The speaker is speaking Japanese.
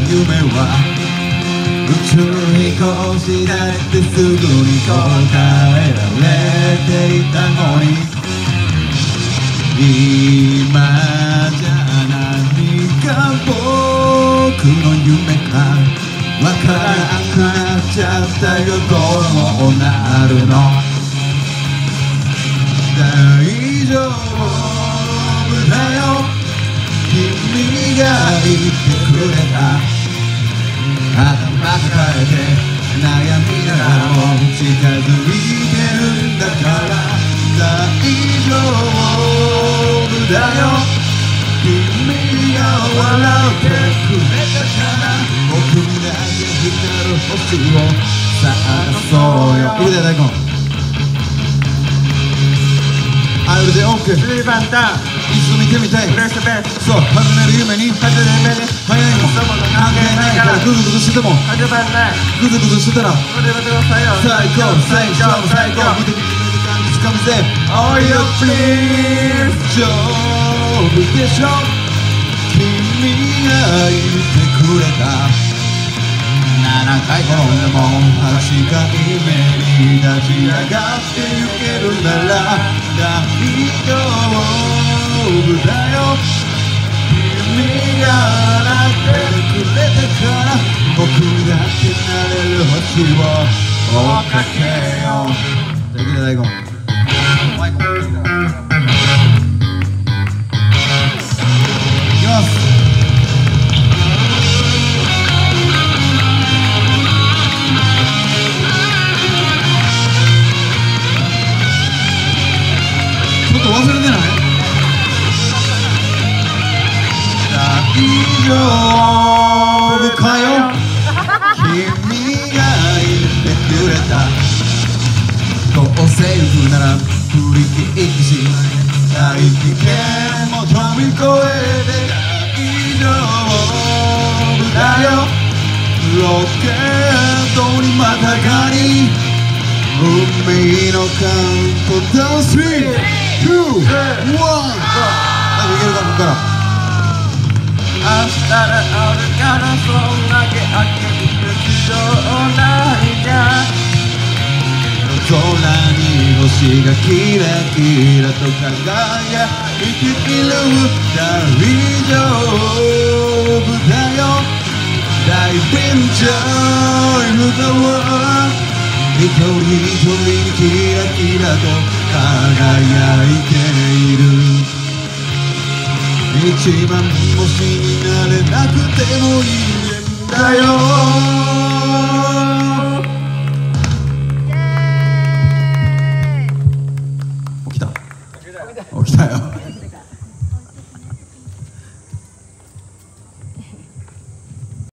夢は宇宙飛行士だってすぐに答えられていたのに、今じゃ何か僕の夢かわからなくなっちゃったよ。どうなるの？大丈夫だよ、君が言ってくれた。頭抱えて悩みながらも近づいてるんだから大丈夫だよ、君が笑ってくれたから僕だけ光る星を探そうよ。いくで大根あるで OK 10番ターン一度見てみたい。 プレスベースそう始める夢に初めで早いも関係ないからグズグズしてても始まんないグズグズしてたらそれはでも最後最高最高最高見て見て見て感じつかみせ Oh you please 丈夫でしょ、君が言ってくれた。7回転んでも8回目に立ち上がってゆけるなら大丈夫だよ、君が笑ってくれたから僕だってなれる星を追っかけよう。じゃあいくで大根マイクいきます。忘れてない？大丈夫かよ、君が言ってくれた。どうせ行くなら振り切りし大危険も飛び越えて大丈夫だよ、ロケットにまたがり運命のカウントダウン3、2、1、いけるかここから。 明日があるからそんなけ開ける必要ないじゃん。 空に星がキラキラと輝いている。大丈夫だよ、Life enjoy the world、一人一人にキラキラと輝いている。一番星になれなくてもいいんだよ。起きた？起きたよ。